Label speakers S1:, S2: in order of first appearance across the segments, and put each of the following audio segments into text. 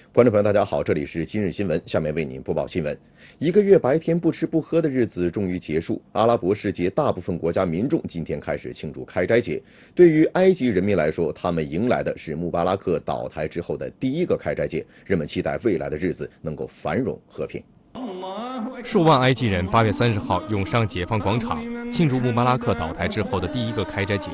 S1: 观众朋友，大家好，这里是今日新闻，下面为您播报新闻。1个月白天不吃不喝的日子终于结束，阿拉伯世界大部分国家民众今天开始庆祝开斋节。对于埃及人民来说，他们迎来的是穆巴拉克倒台之后的第一个开斋节，人们期待未来的日子能够繁荣和平。
S2: 数万埃及人8月30号涌上解放广场，庆祝穆巴拉克倒台之后的第一个开斋节。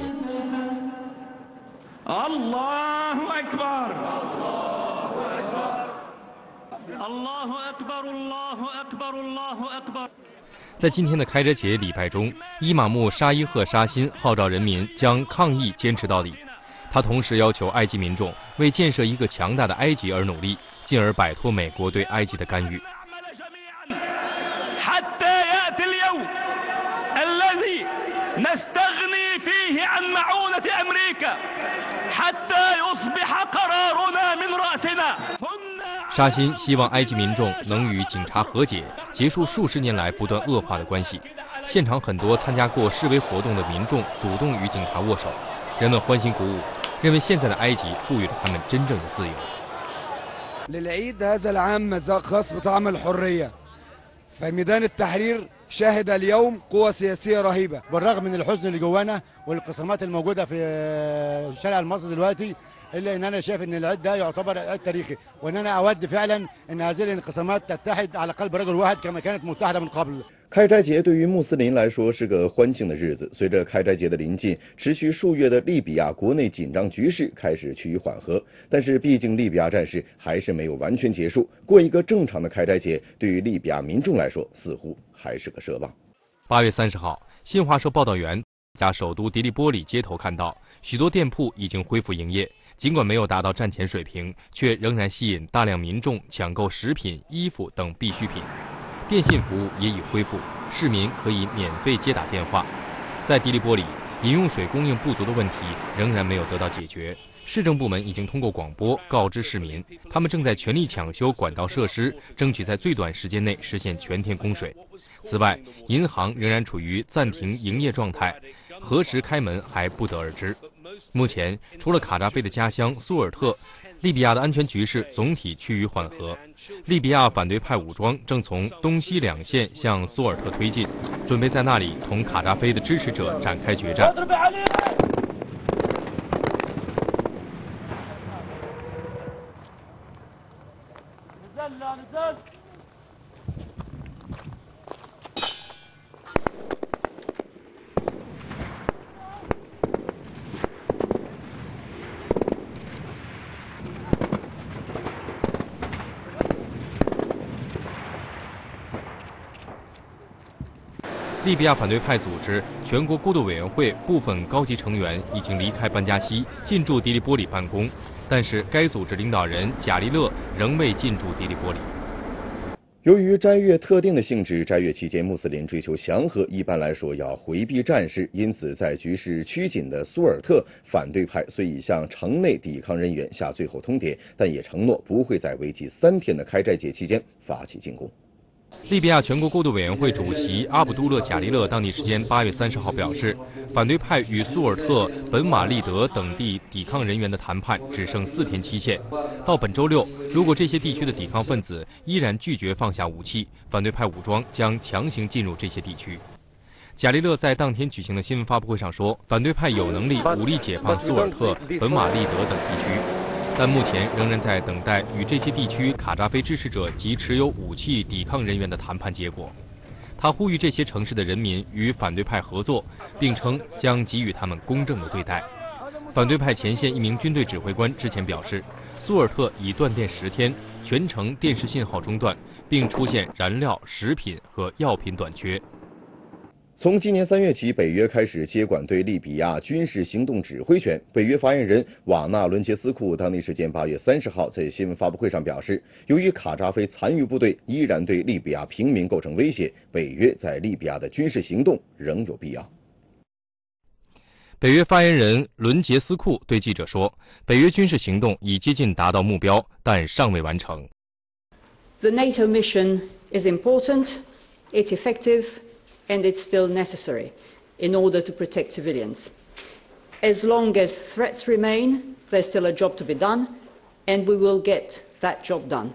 S2: 在今天的开斋节礼拜中，伊玛目沙伊赫沙辛号召人民将抗议坚持到底。他同时要求埃及民众为建设一个强大的埃及而努力，进而摆脱美国对埃及的干预。沙辛希望埃及民众能与警察和解，结束数十年来不断恶化的关系。现场很多参加过示威活动的民众主动与警察握手，人们欢欣鼓舞，认为现在的埃及赋予了他们真正的自由。
S3: للعيد هذا العام مذاق خاص بطعم الحرية. في ميدان التحرير شهد اليوم قوة سياسية رهيبة.
S4: بالرغم من الحزن اللي جوانا والانقسامات الموجودة في الشارع المصري دلوقتي، إلا إن أنا شايف إن العيد ده يعتبر عيد تاريخي، وإن أنا أود فعلا إن هذه الانقسامات تتحد على قلب رجل واحد كما كانت متحدة من قبل.
S1: 开斋节对于穆斯林来说是个欢庆的日子。随着开斋节的临近，持续数月的利比亚国内紧张局势开始趋于缓和，但是毕竟利比亚战事还是没有完全结束。过一个正常的开斋节，对于利比亚民众来说，似乎还是个奢望。
S2: 8月30号，新华社报道员在首都迪利波里街头看到，许多店铺已经恢复营业，尽管没有达到战前水平，却仍然吸引大量民众抢购食品、衣服等必需品。电信服务也已恢复，市民可以免费接打电话。在迪利波里，饮用水供应不足的问题仍然没有得到解决。市政部门已经通过广播告知市民，他们正在全力抢修管道设施，争取在最短时间内实现全天供水。此外，银行仍然处于暂停营业状态，何时开门还不得而知。目前，除了卡扎菲的家乡苏尔特，利比亚的安全局势总体趋于缓和。利比亚反对派武装正从东西两线向苏尔特推进，准备在那里同卡扎菲的支持者展开决战。利比亚反对派组织全国过渡委员会部分高级成员已经离开班加西，进驻迪利波里办公，但是该组织领导人贾利勒仍未进驻迪利波里。
S1: 由于斋月特定的性质，斋月期间穆斯林追求祥和，一般来说要回避战事，因此在局势趋紧的苏尔特，反对派虽已向城内抵抗人员下最后通牒，但也承诺不会在为期3天的开斋节期间发起进攻。
S2: 利比亚全国过渡委员会主席阿卜杜勒·贾利勒当地时间8月30号表示，反对派与苏尔特、本瓦利德等地抵抗人员的谈判只剩4天期限。到本周六，如果这些地区的抵抗分子依然拒绝放下武器，反对派武装将强行进入这些地区。贾利勒在当天举行的新闻发布会上说，反对派有能力武力解放苏尔特、本瓦利德等地区，但目前仍然在等待与这些地区卡扎菲支持者及持有武器抵抗人员的谈判结果。他呼吁这些城市的人民与反对派合作，并称将给予他们公正的对待。反对派前线一名军队指挥官之前表示，苏尔特已断电10天，全城电视信号中断，并出现燃料、食品和药品短缺。
S1: 从今年3月起，北约开始接管对利比亚军事行动指挥权。北约发言人瓦纳伦杰斯库当地时间8月30号在新闻发布会上表示，由于卡扎菲残余部队依然对利比亚平民构成威胁，北约在利比亚的军事行动仍有必要。
S2: 北约发言人伦杰斯库对记者说，北约军事行动已接近达到目标，但尚未完成。
S5: The NATO mission is important, it's effective, and it's still necessary in order to protect civilians. As long as threats remain, there's still a job to be done, and we will get that job done.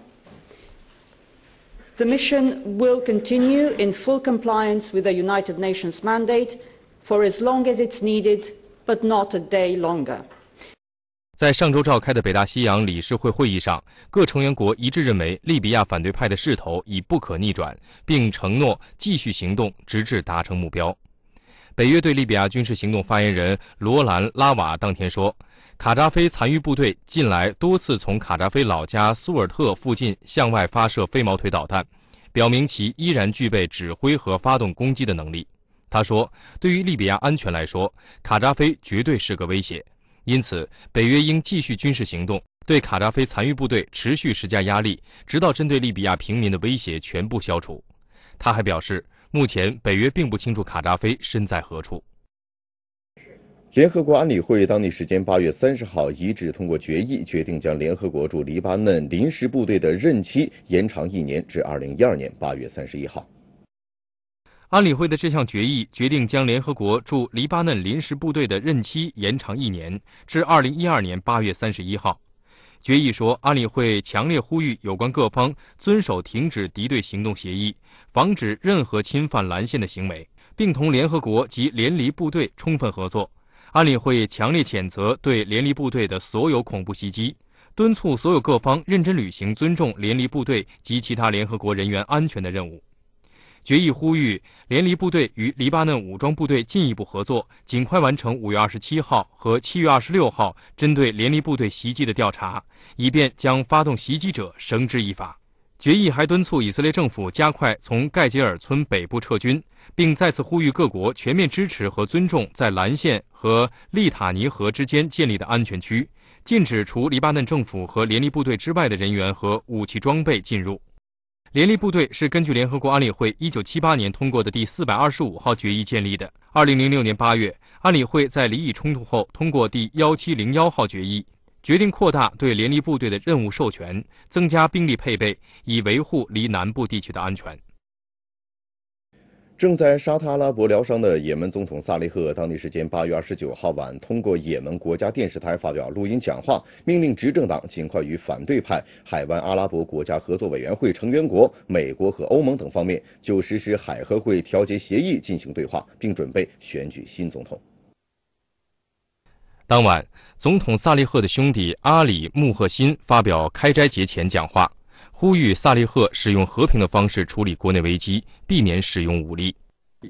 S5: The mission will continue in full compliance with the United Nations mandate for as long as it's needed, but not a day longer.
S2: 在上周召开的北大西洋理事会会议上，各成员国一致认为利比亚反对派的势头已不可逆转，并承诺继续行动，直至达成目标。北约对利比亚军事行动发言人罗兰·拉瓦当天说，卡扎菲残余部队近来多次从卡扎菲老家苏尔特附近向外发射飞毛腿导弹，表明其依然具备指挥和发动攻击的能力。他说，对于利比亚安全来说，卡扎菲绝对是个威胁。因此，北约应继续军事行动，对卡扎菲残余部队持续施加压力，直到针对利比亚平民的威胁全部消除。他还表示，目前北约并不清楚卡扎菲身在何处。
S1: 联合国安理会当地时间8月30号一致通过决议，决定将联合国驻黎巴嫩临时部队的任期延长1年至2012年8月31号。
S2: 安理会的这项决议决定将联合国驻黎巴嫩临时部队的任期延长1年，至2012年8月31号。决议说，安理会强烈呼吁有关各方遵守停止敌对行动协议，防止任何侵犯蓝线的行为，并同联合国及联黎部队充分合作。安理会强烈谴责对联黎部队的所有恐怖袭击，敦促所有各方认真履行尊重联黎部队及其他联合国人员安全的任务。决议呼吁联黎部队与黎巴嫩武装部队进一步合作，尽快完成5月27号和7月26号针对联黎部队袭击的调查，以便将发动袭击者绳之以法。决议还敦促以色列政府加快从盖杰尔村北部撤军，并再次呼吁各国全面支持和尊重在蓝线和利塔尼河之间建立的安全区，禁止除黎巴嫩政府和联黎部队之外的人员和武器装备进入。联黎部队是根据联合国安理会1978年通过的第425号决议建立的。2006年8月，安理会在黎以冲突后通过第1701号决议，决定扩大对联黎部队的任务授权，增加兵力配备，以维护黎南部地区的安全。
S1: 正在沙特阿拉伯疗伤的也门总统萨利赫，当地时间8月29号晚通过也门国家电视台发表录音讲话，命令执政党尽快与反对派海湾阿拉伯国家合作委员会成员国美国和欧盟等方面就实施海合会调解协议进行对话，并准备选举新总统。
S2: 当晚，总统萨利赫的兄弟阿里穆赫辛发表开斋节前讲话，呼吁萨利赫使用和平的方式处理国内危机，避免使用武力。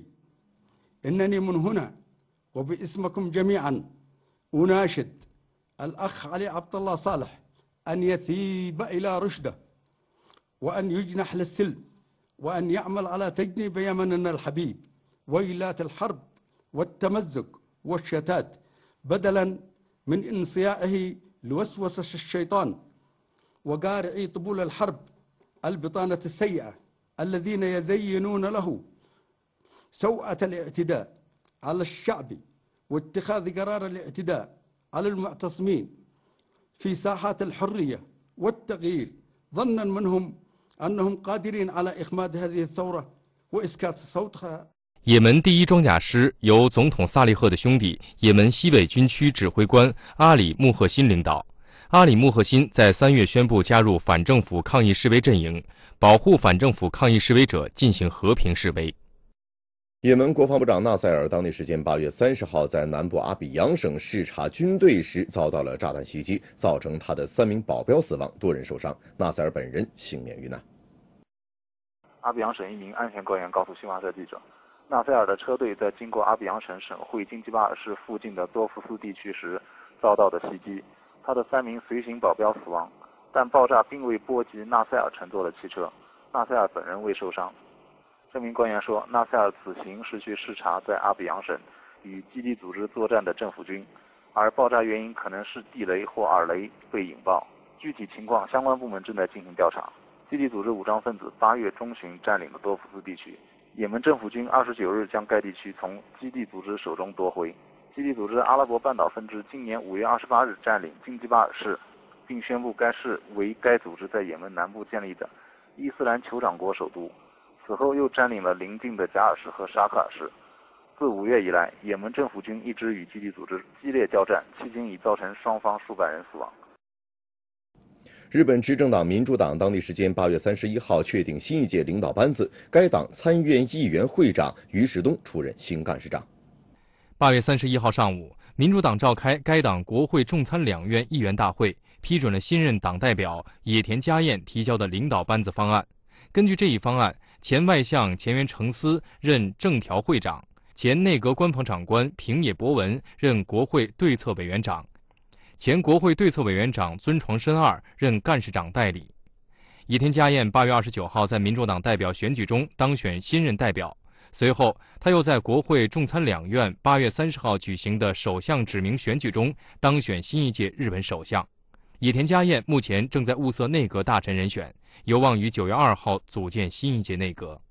S6: إنني من هنا وباسمكم جميعا أناشد الأخ علي عبد الله صالح أن يثيب إلى رشده وأن يجنح للسلم وأن يعمل على تجنيب يمننا الحبيب ويلات الحرب والتمزق والشتات بدلا من انصياعه لوسوسة الشيطان وقارعي طبول الحرب البطانة السيئة الذين يزينون له سوءة الاعتداء على الشعب واتخاذ قرار الاعتداء على المعتصمين في ساحات الحرية والتغيير ظنا منهم أنهم قادرين على إخماد هذه الثورة وإسكات صوتها。
S2: 也门第一装甲师由总统萨利赫的兄弟也门西北军区指挥官阿里穆赫辛领导。阿里穆赫辛在3月宣布加入反政府抗议示威阵营，保护反政府抗议示威者进行和平示威。
S1: 也门国防部长纳赛尔当地时间8月30号在南部阿比扬省视察军队时遭到了炸弹袭击，造成他的3名保镖死亡，多人受伤。纳赛尔本人幸免于难。
S7: 阿比扬省一名安全官员告诉新华社记者，纳赛尔的车队在经过阿比扬省省会金吉巴尔市附近的多福斯地区时遭到的袭击，他的3名随行保镖死亡，但爆炸并未波及纳赛尔乘坐的汽车，纳赛尔本人未受伤。这名官员说，纳赛尔此行是去视察在阿比扬省与基地组织作战的政府军，而爆炸原因可能是地雷或耳雷被引爆，具体情况相关部门正在进行调查。基地组织武装分子8月中旬占领了多福斯地区，也门政府军29日将该地区从基地组织手中夺回。基地组织阿拉伯半岛分支今年5月28日占领金吉巴尔市，并宣布该市为该组织在也门南部建立的伊斯兰酋长国首都。此后又占领了邻近的贾尔市和沙克尔市。自5月以来，也门政府军一直与基地组织激烈交战，期间已造成双方数百人死亡。
S1: 日本执政党民主党当地时间8月31号确定新一届领导班子，该党参院议员会长于世东出任新干事长。
S2: 8月31号上午，民主党召开该党国会众参两院议员大会，批准了新任党代表野田佳彦提交的领导班子方案。根据这一方案，前外相前原诚司任政调会长，前内阁官房长官平野博文任国会对策委员长，前国会对策委员长尊床伸二任干事长代理。野田佳彦8月29号在民主党代表选举中当选新任代表，随后他又在国会众参两院8月30号举行的首相指名选举中当选新一届日本首相。野田佳彦目前正在物色内阁大臣人选，有望于9月2号组建新一届内阁。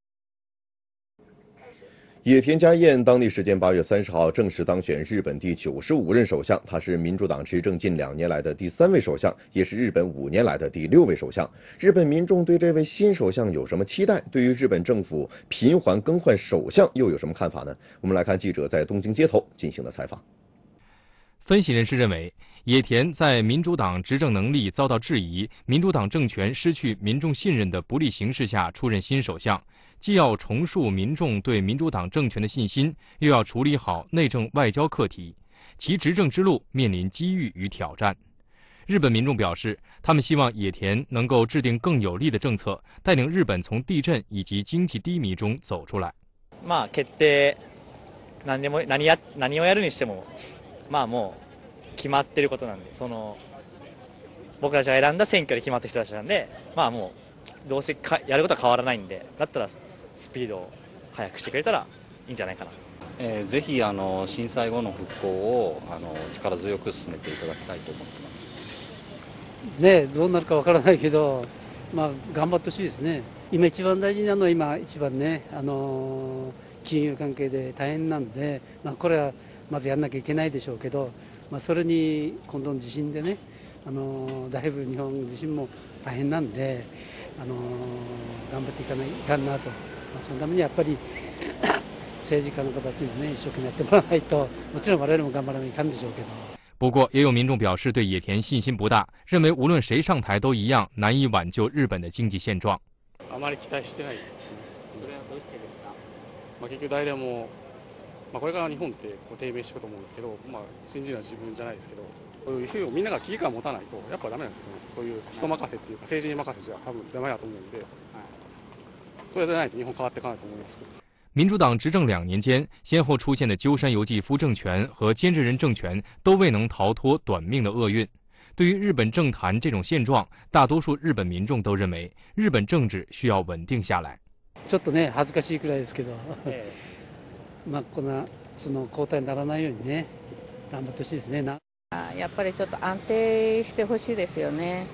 S1: 野田佳彦当地时间8月30号正式当选日本第95任首相，他是民主党执政近2年来的第3位首相，也是日本5年来的第6位首相。日本民众对这位新首相有什么期待？对于日本政府频繁更换首相又有什么看法呢？我们来看记者在东京街头进行的采访。
S2: 分析人士认为，野田在民主党执政能力遭到质疑、民主党政权失去民众信任的不利形势下出任新首相，既要重塑民众对民主党政权的信心，又要处理好内政外交课题，其执政之路面临机遇与挑战。日本民众表示，他们希望野田能够制定更有力的政策，带领日本从地震以及经济低迷中走出来。
S8: 決定何をやるにしてももう決まってることなんで、僕たちが選んだ選挙で決まった人たちなんで、もうどうせやることは変わらないんで、だったらスピードを速くしてくれたらいいんじゃないかなと。
S9: ぜひ震災後の復興を力強く進めていただきたいと思ってます。
S10: ね、どうなるかわからないけど、頑張ってほしいですね。今一番大事なのは今一番ね、金融関係で大変なんで、これはまずやんなきゃいけないでしょうけど、それに今度の地震でね、だいぶ日本自身も大変なんで、頑張っていかないかんなと、そのためにやっぱり政治家の方たちにね、一生懸命やってもらわないと、もちろん我々も頑張らないかんでしょうけど。
S2: 不过，也有民众表示对野田信心不大，认为无论谁上台都一样难以挽救日本的经济现状。
S11: あまり期待してないですね。それはどうしてですか？結局誰でも、これから日本って低迷していくと思うんですけど、信じるのは自分じゃないですけど、そういうふうにみんなが危機感を持たないとやっぱダメなんですよね。そういう人任せっていうか政治に任せじゃ多分ダメだと思うんで、それでないと日本変わっていかないと思いますけど。
S2: 民主党执政2年间，先后出现的鸠山由纪夫政权和菅直人政权都未能逃脱短命的厄运。对于日本政坛这种现状，大多数日本民众都认为，日本政治需要稳定下来。
S10: ちょっとね、恥ずかしいくらいですけど、こんな交代にならないようにね、頑張ってほしいですね。
S12: やっぱりちょっと安定してほしいですよね。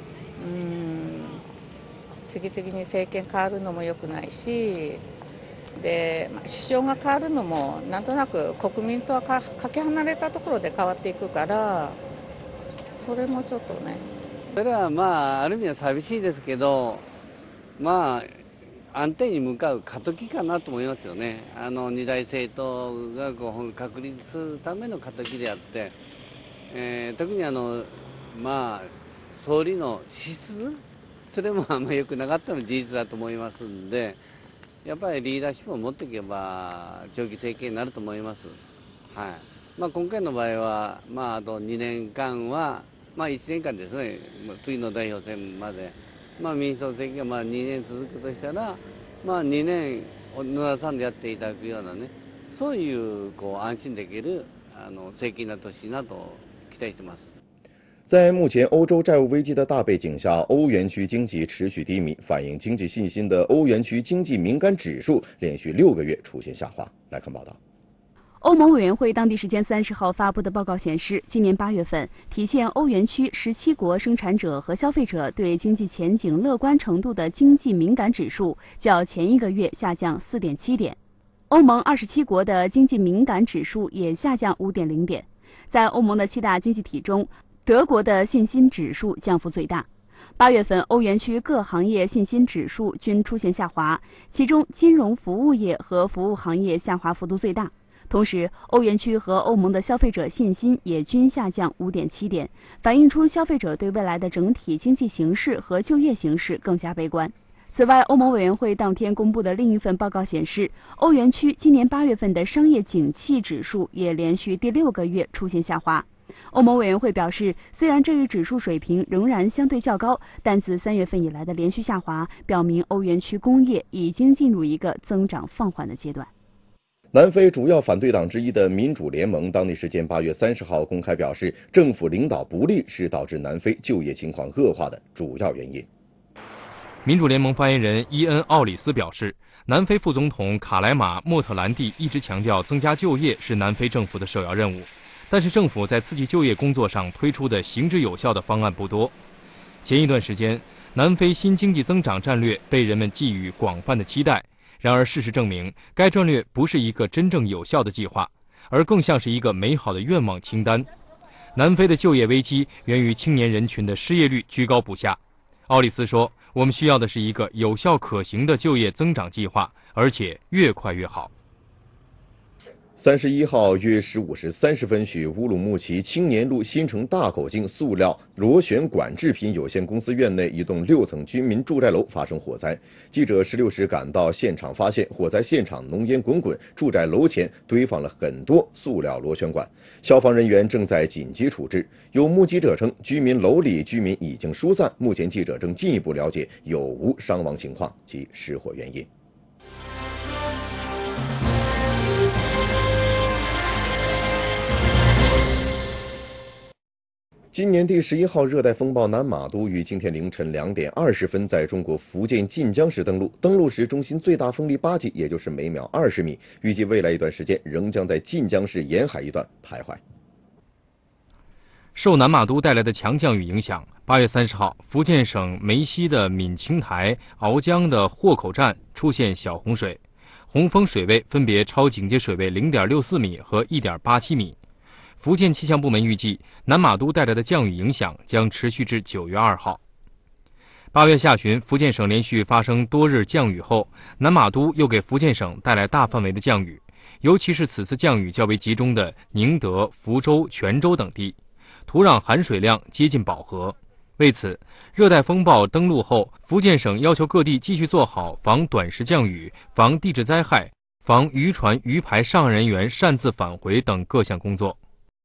S12: 次々に政権変わるのも良くないし。で首相が変わるのもなんとなく国民とはかけ離れたところで変わっていくから、それもちょっとね。
S13: それはある意味は寂しいですけど、安定に向かう過渡期かなと思いますよね。二大政党が確立するための過渡期であって、特に総理の資質、それもあんまり良くなかったのも事実だと思いますんで。やっぱりリーダーシップを持っていけば長期政権になると思います。今回の場合は、あと2年間は、1年間ですね、次の代表選まで、民主党政権が2年続くとしたら、2年野田さんでやっていただくようなね、そういう安心できる政権になってほしいなと期待しています。
S1: 在目前欧洲债务危机的大背景下，欧元区经济持续低迷，反映经济信心的欧元区经济敏感指数连续6个月出现下滑。来看报道。
S14: 欧盟委员会当地时间30号发布的报告显示，今年8月份体现欧元区17国生产者和消费者对经济前景乐观程度的经济敏感指数较前一个月下降4.7点。欧盟27国的经济敏感指数也下降5.0点。在欧盟的7大经济体中，德国的信心指数降幅最大。8月份，欧元区各行业信心指数均出现下滑，其中金融服务业和服务行业下滑幅度最大。 同时，欧元区和欧盟的消费者信心也均下降5.7点，反映出消费者对未来的整体经济形势和就业形势更加悲观。此外，欧盟委员会当天公布的另一份报告显示，欧元区今年8月份的商业景气指数也连续第6个月出现下滑。欧盟委员会表示，虽然这一指数水平仍然相对较高，但自3月份以来的连续下滑，表明欧元区工业已经进入一个增长放缓的阶段。
S1: 南非主要反对党之一的民主联盟当地时间8月30号公开表示，政府领导不力是导致南非就业情况恶化的主要原因。
S2: 民主联盟发言人伊恩·奥里斯表示，南非副总统卡莱马·莫特兰蒂一直强调增加就业是南非政府的首要任务，但是政府在刺激就业工作上推出的行之有效的方案不多。前一段时间，南非新经济增长战略被人们寄予广泛的期待，然而事实证明，该战略不是一个真正有效的计划，而更像是一个美好的愿望清单。南非的就业危机源于青年人群的失业率居高不下。奥里斯说，我们需要的是一个有效可行的就业增长计划，而且越快越好。
S1: 31号约15时30分许，乌鲁木齐青年路新城大口径塑料螺旋管制品有限公司院内一栋6层居民住宅楼发生火灾。记者16时赶到现场，发现火灾现场浓烟滚滚，住宅楼前堆放了很多塑料螺旋管，消防人员正在紧急处置。有目击者称，楼里居民已经疏散，目前记者正进一步了解有无伤亡情况及失火原因。今年第11号热带风暴南马都于今天凌晨2点20分在中国福建晋江市登陆。登陆时中心最大风力8级，也就是每秒20米。预计未来一段时间仍将在晋江市沿海一段徘徊。
S2: 受南马都带来的强降雨影响，8月30号，福建省梅溪的闽清台、鳌江的豁口站出现小洪水，洪峰水位分别超警戒水位0.64米和1.87米。福建气象部门预计，南马都带来的降雨影响将持续至9月2号。8月下旬，福建省连续发生多日降雨后，南马都又给福建省带来大范围的降雨，尤其是此次降雨较为集中的宁德、福州、泉州等地，土壤含水量接近饱和。为此，热带风暴登陆后，福建省要求各地继续做好防短时降雨、防地质灾害、防渔船渔排上岸人员擅自返回等各项工作。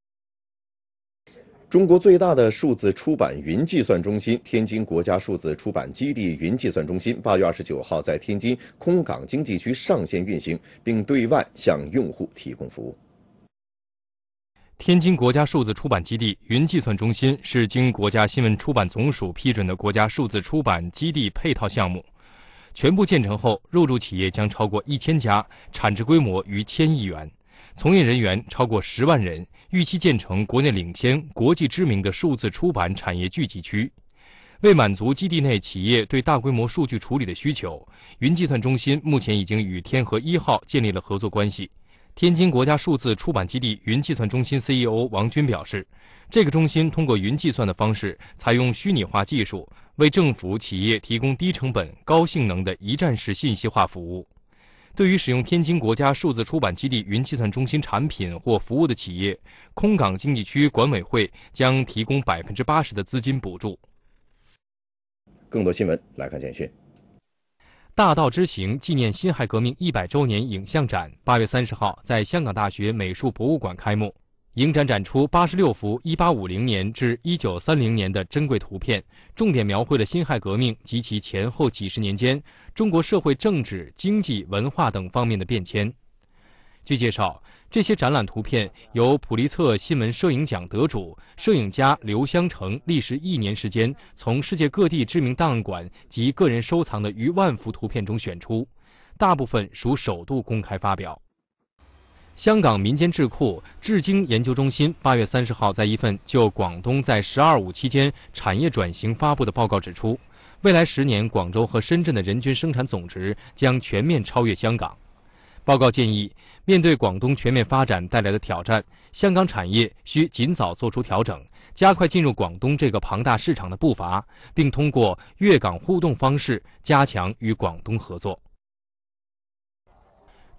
S1: 中国最大的数字出版云计算中心天津国家数字出版基地云计算中心8月29号在天津空港经济区上线运行，并对外向用户提供服务。
S2: 天津国家数字出版基地云计算中心是经国家新闻出版总署批准的国家数字出版基地配套项目，全部建成后，入驻企业将超过1000家，产值规模逾1000亿元，从业人员超过10万人，预期建成国内领先、国际知名的数字出版产业聚集区。为满足基地内企业对大规模数据处理的需求，云计算中心目前已经与天河1号建立了合作关系。天津国家数字出版基地云计算中心 CEO 王军表示，这个中心通过云计算的方式，采用虚拟化技术，为政府企业提供低成本、高性能的一站式信息化服务。对于使用天津国家数字出版基地云计算中心产品或服务的企业，空港经济区管委会将提供80%的资金补助。
S1: 更多新闻来看简讯。
S2: 大道之行纪念辛亥革命100周年影像展8月30号在香港大学美术博物馆开幕。影展展出86幅1850年至1930年的珍贵图片，重点描绘了辛亥革命及其前后几十年间中国社会政治、经济、文化等方面的变迁。据介绍，这些展览图片由普利策新闻摄影奖得主、摄影家刘香成历时1年时间，从世界各地知名档案馆及个人收藏的逾万幅图片中选出，大部分属首度公开发表。香港民间智库智经研究中心8月30号在一份就广东在“十二五”期间产业转型发布的报告指出，未来10年广州和深圳的人均生产总值将全面超越香港。报告建议，面对广东全面发展带来的挑战，香港产业需尽早做出调整，加快进入广东这个庞大市场的步伐，并通过粤港互动方式加强与广东合作。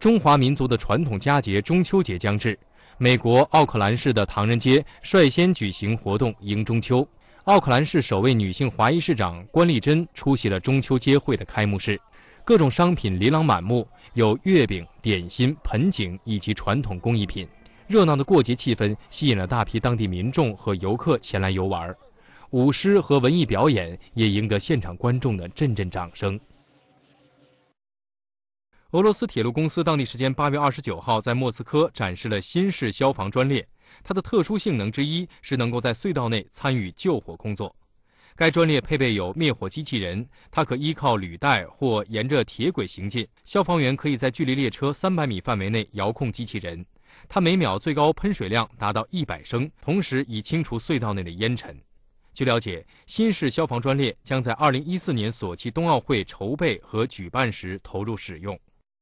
S2: 中华民族的传统佳节中秋节将至，美国奥克兰市的唐人街率先举行活动迎中秋。奥克兰市首位女性华裔市长关丽珍出席了中秋街会的开幕式，各种商品琳琅满目，有月饼、点心、盆景以及传统工艺品。热闹的过节气氛吸引了大批当地民众和游客前来游玩，舞狮和文艺表演也赢得现场观众的阵阵掌声。俄罗斯铁路公司当地时间8月29号在莫斯科展示了新式消防专列，它的特殊性能之一是能够在隧道内参与救火工作。该专列配备有灭火机器人，它可依靠履带或沿着铁轨行进，消防员可以在距离列车300米范围内遥控机器人。它每秒最高喷水量达到100升，同时以清除隧道内的烟尘。据了解，新式消防专列将在2014年索契冬奥会筹备和举办时投入使用。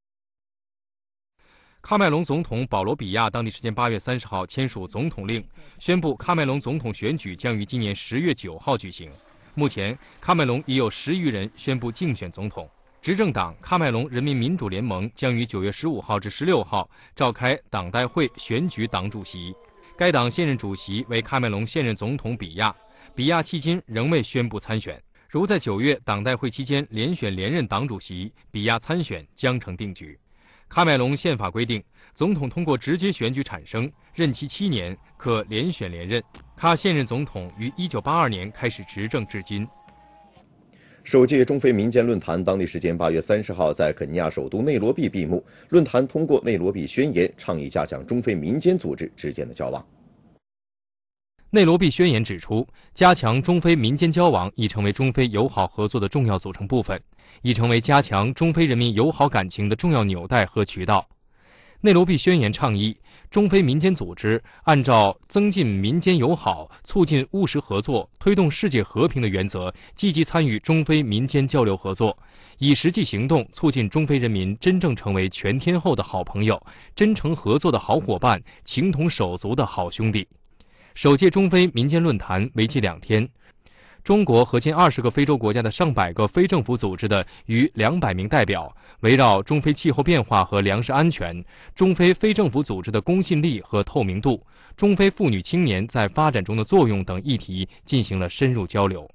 S2: 喀麦隆总统保罗·比亚当地时间8月30号签署总统令，宣布喀麦隆总统选举将于今年10月9号举行。目前，喀麦隆已有10余人宣布竞选总统。执政党喀麦隆人民民主联盟将于9月15号至16号召开党代会选举党主席。该党现任主席为喀麦隆现任总统比亚，比亚迄今仍未宣布参选。如在9月党代会期间连选连任党主席，比亚参选将成定局。喀麦隆宪法规定，总统通过直接选举产生，任期7年，可连选连任。喀现任总统于1982年开始执政至今。
S1: 首届中非民间论坛当地时间8月30号在肯尼亚首都内罗毕闭幕。论坛通过内罗毕宣言，倡议加强中非民间组织之间的交往。
S2: 内罗毕宣言指出，加强中非民间交往已成为中非友好合作的重要组成部分，已成为加强中非人民友好感情的重要纽带和渠道。内罗毕宣言倡议，中非民间组织按照增进民间友好、促进务实合作、推动世界和平的原则，积极参与中非民间交流合作，以实际行动促进中非人民真正成为全天候的好朋友、真诚合作的好伙伴、情同手足的好兄弟。首届中非民间论坛为期2天。中国和近20个非洲国家的上百个非政府组织的逾200名代表，围绕中非气候变化和粮食安全、中非非政府组织的公信力和透明度、中非妇女青年在发展中的作用等议题进行了深入交流。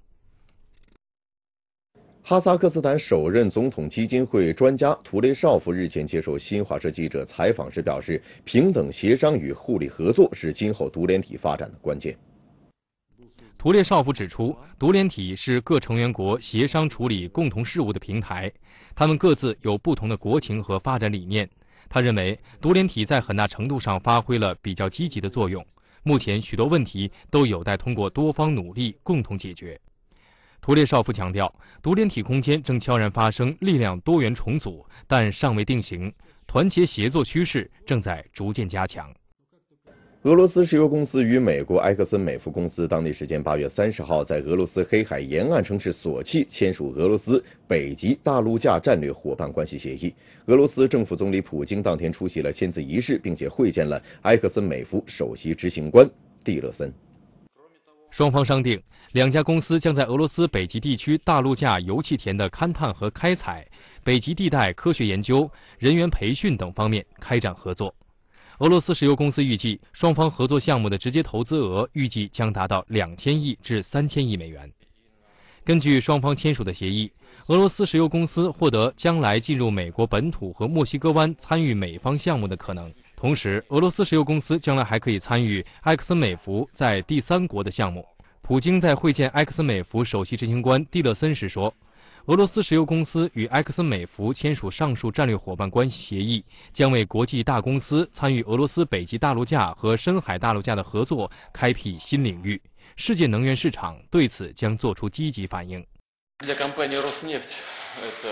S1: 哈萨克斯坦首任总统基金会专家图雷绍夫日前接受新华社记者采访时表示，平等协商与互利合作是今后独联体发展的关键。
S2: 图列绍夫指出，独联体是各成员国协商处理共同事务的平台，他们各自有不同的国情和发展理念。他认为，独联体在很大程度上发挥了比较积极的作用。目前许多问题都有待通过多方努力共同解决。图列绍夫强调，独联体空间正悄然发生力量多元重组，但尚未定型，团结协作趋势正在逐渐加强。
S1: 俄罗斯石油公司与美国埃克森美孚公司当地时间8月30号在俄罗斯黑海沿岸城市索契签署俄罗斯北极大陆架战略伙伴关系协议。俄罗斯政府总理普京当天出席了签字仪式，并且会见了埃克森美孚首席执行官蒂勒森。
S2: 双方商定，2家公司将在俄罗斯北极地区大陆架油气田的勘探和开采、北极地带科学研究、人员培训等方面开展合作。俄罗斯石油公司预计，双方合作项目的直接投资额预计将达到2000亿至3000亿美元。根据双方签署的协议，俄罗斯石油公司获得将来进入美国本土和墨西哥湾参与美方项目的可能。同时，俄罗斯石油公司将来还可以参与埃克森美孚在第三国的项目。普京在会见埃克森美孚首席执行官蒂勒森时说，俄罗斯石油公司与埃克森美孚签署上述战略伙伴关系协议，将为国际大公司参与俄罗斯北极大陆架和深海大陆架的合作开辟新领域。世界能源市场对此将做出积极反应。
S15: Для компании «Роснефть» это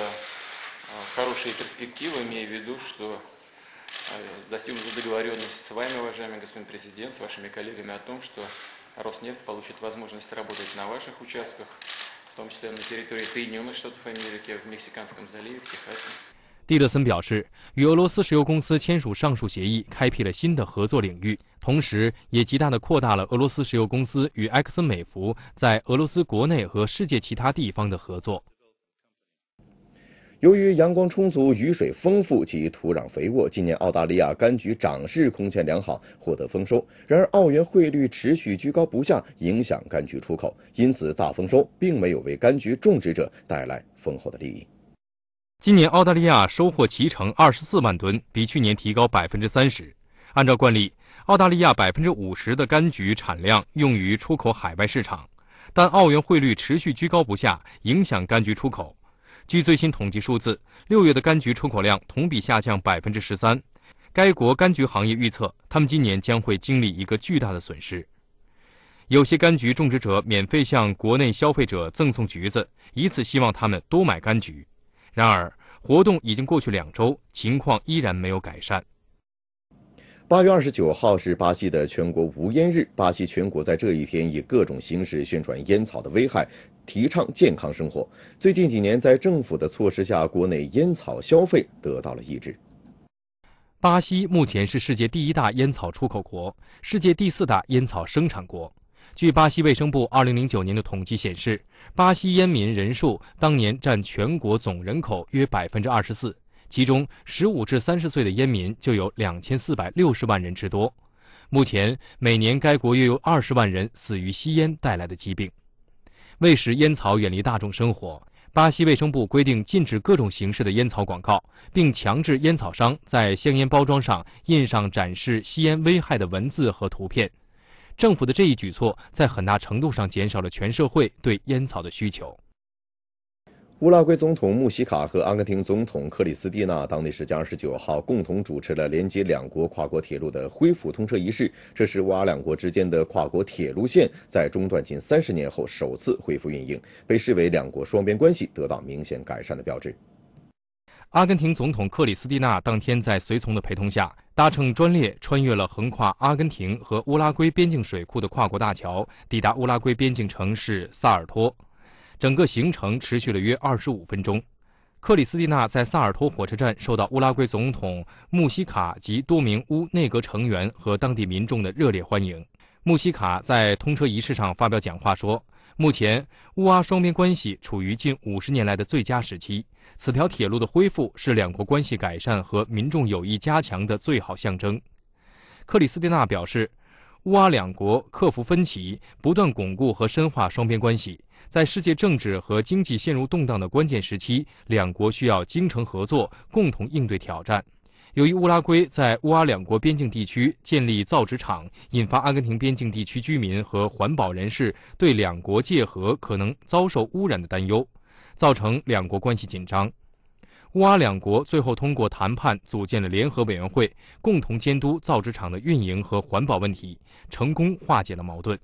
S15: хорошие перспективы, имея в виду, что достигнута договоренность с вами, уважаемый господин президент, с вашими коллегами о том, что «Роснефть» получит возможность работать на ваших участках, в том числе на территории Соединенных Штатов Америки, в Мексиканском заливе, в Техасе.
S2: 蒂勒森表示，与俄罗斯石油公司签署上述协议，开辟了新的合作领域，同时也极大地扩大了俄罗斯石油公司与埃克森美孚在俄罗斯国内和世界其他地方的合作。
S1: 由于阳光充足、雨水丰富及土壤肥沃，今年澳大利亚柑橘长势空前良好，获得丰收。然而，澳元汇率持续居高不下，影响柑橘出口，因此大丰收并没有为柑橘种植者带来丰厚的利益。
S2: 今年澳大利亚收获脐橙24万吨，比去年提高30%。按照惯例，澳大利亚50%的柑橘产量用于出口海外市场，但澳元汇率持续居高不下，影响柑橘出口。据最新统计数字，6月的柑橘出口量同比下降13%。该国柑橘行业预测，他们今年将会经历一个巨大的损失。有些柑橘种植者免费向国内消费者赠送橘子，以此希望他们多买柑橘。然而，活动已经过去2周，情况依然没有改善。
S1: 8月29号是巴西的全国无烟日，巴西全国在这一天以各种形式宣传烟草的危害，提倡健康生活。最近几年，在政府的措施下，国内烟草消费得到了抑制。
S2: 巴西目前是世界第1大烟草出口国，世界第4大烟草生产国。据巴西卫生部2009年的统计显示，巴西烟民人数当年占全国总人口约24%。其中15至30岁的烟民就有2460万人之多。目前，每年该国约有20万人死于吸烟带来的疾病。为使烟草远离大众生活，巴西卫生部规定禁止各种形式的烟草广告，并强制烟草商在香烟包装上印上展示吸烟危害的文字和图片。政府的这一举措在很大程度上减少了全社会对烟草的需求。
S1: 乌拉圭总统穆希卡和阿根廷总统克里斯蒂娜当地时间29号共同主持了连接两国跨国铁路的恢复通车仪式，这是乌阿两国之间的跨国铁路线在中断近30年后首次恢复运营，被视为两国双边关系得到明显改善的标志。
S2: 阿根廷总统克里斯蒂娜当天在随从的陪同下，搭乘专列穿越了横跨阿根廷和乌拉圭边境水库的跨国大桥，抵达乌拉圭边境城市萨尔托。整个行程持续了约25分钟。克里斯蒂娜在萨尔托火车站受到乌拉圭总统穆希卡及多名乌内阁成员和当地民众的热烈欢迎。穆希卡在通车仪式上发表讲话说，目前乌阿双边关系处于近50年来的最佳时期，此条铁路的恢复是两国关系改善和民众友谊加强的最好象征。克里斯蒂娜表示，乌阿两国克服分歧，不断巩固和深化双边关系。在世界政治和经济陷入动荡的关键时期，两国需要精诚合作，共同应对挑战。由于乌拉圭在乌阿两国边境地区建立造纸厂，引发阿根廷边境地区居民和环保人士对两国界河可能遭受污染的担忧，造成两国关系紧张。乌阿两国最后通过谈判组建了联合委员会，共同监督造纸厂的运营和环保问题，成功化解了矛盾。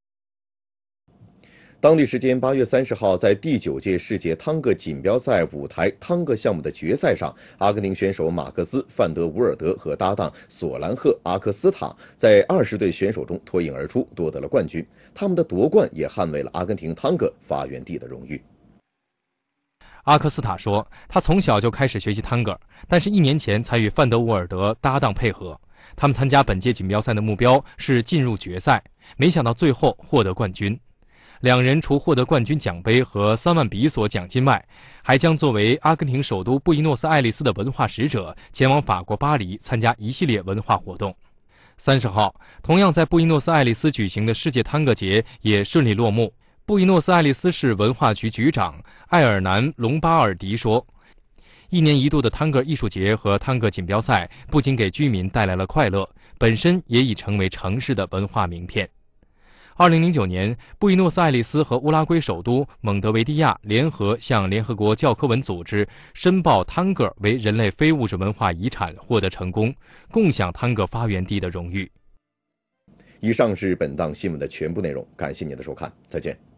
S1: 当地时间8月30号，在第9届世界汤个锦标赛舞台汤个项目的决赛上，阿根廷选手马克斯·范德伍尔德和搭档索兰赫·阿克斯塔在20对选手中脱颖而出，夺得了冠军。他们的夺冠也捍卫了阿根廷汤个发源地的荣誉。
S2: 阿克斯塔说，他从小就开始学习探戈，但是1年前才与范德伍尔德搭档配合。他们参加本届锦标赛的目标是进入决赛，没想到最后获得冠军。两人除获得冠军奖杯和3万比索奖金外，还将作为阿根廷首都布宜诺斯艾利斯的文化使者，前往法国巴黎参加一系列文化活动。30号，同样在布宜诺斯艾利斯举行的世界探戈节也顺利落幕。布宜诺斯艾利斯市文化局局长艾尔南·隆巴尔迪说，1年1度的探戈艺术节和探戈锦标赛不仅给居民带来了快乐，本身也已成为城市的文化名片。2009年，布宜诺斯艾利斯和乌拉圭首都蒙德维利亚联合向联合国教科文组织申报探戈为人类非物质文化遗产获得成功，共享探戈发源地的荣誉。
S1: 以上是本档新闻的全部内容，感谢您的收看，再见。